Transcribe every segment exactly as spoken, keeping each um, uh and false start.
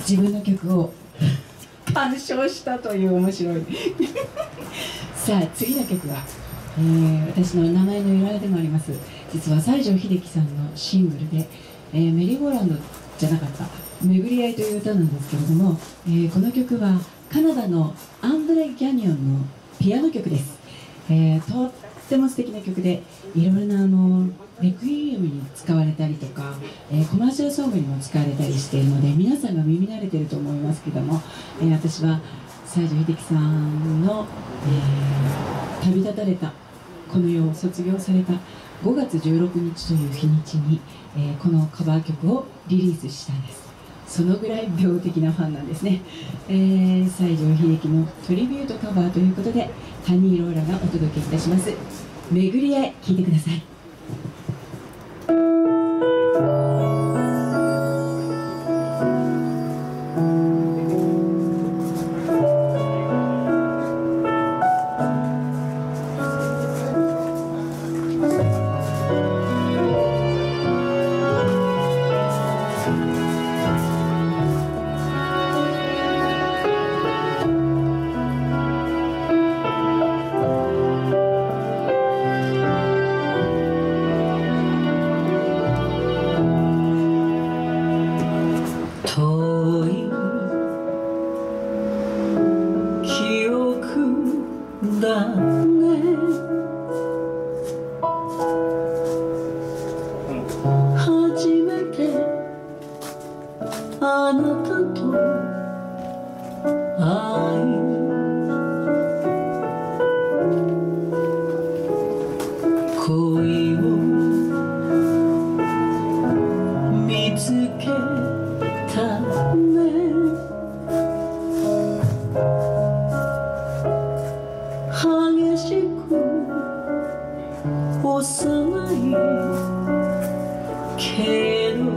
自分の曲を鑑賞したという面白いさあ次の曲は、えー、私の名前の由来でもあります。実は西城秀樹さんのシングルで、えー、メリーゴーランドじゃなかった「巡り合い」という歌なんですけれども、えー、この曲はカナダのアンドレ・ギャニオンのピアノ曲です。えー、とっても素敵な曲で、いろいろなあのレクイエムに使われたりとか、えー、コマーシャルソングにも使われたりしているので、皆さんが耳慣れていると思いますけども、えー、私は西城秀樹さんの、えー、旅立たれたこの世を卒業されたごがつじゅうろくにちという日にちに、えー、このカバー曲をリリースしたんです。そのぐらい病的なファンなんですね。えー、西城秀樹のトリビュートカバーということで、ハニーローラがお届けいたします。巡り合い、聴いてください。 あなたと会い恋を見つけたね。激しく幼いけど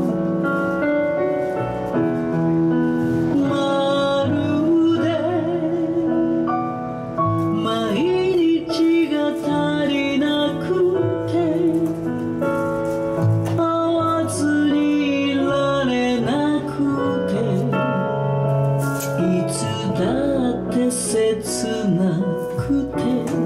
切なくて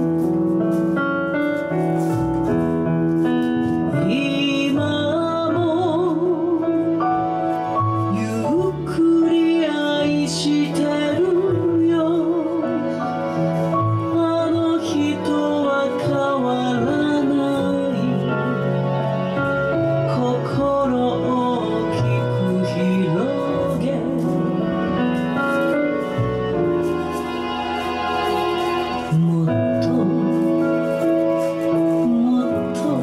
今もゆっくり愛してるよ。あの人は変わらない心大きく広げもっともっと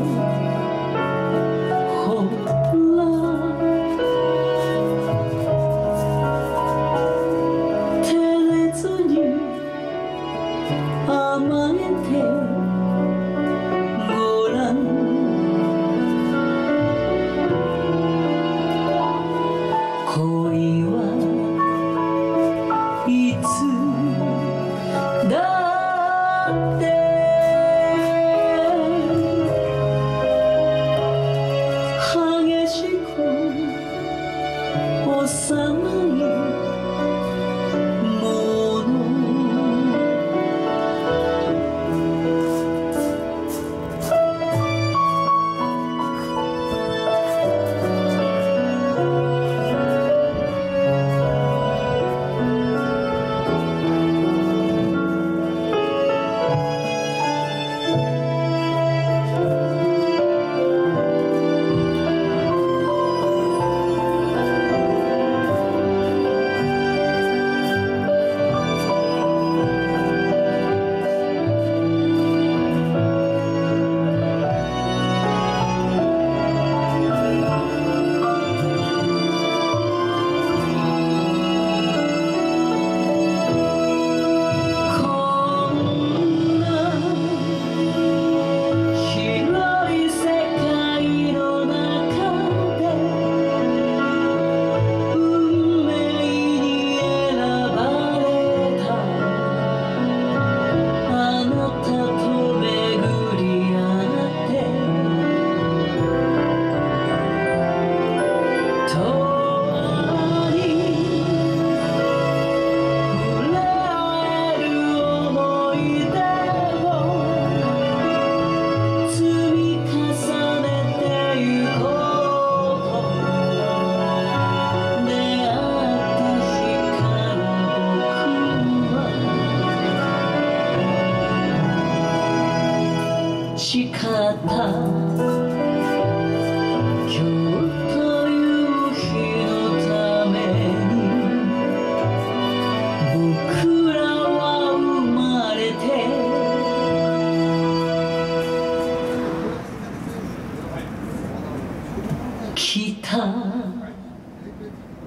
ほら照れずに甘えてごらん。恋はいつだ激しく幼いもの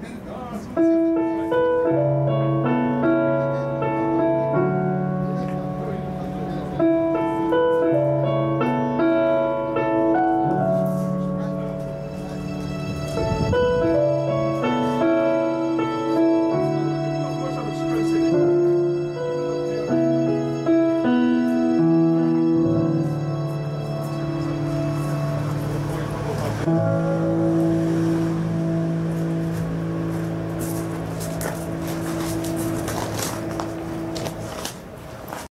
すいません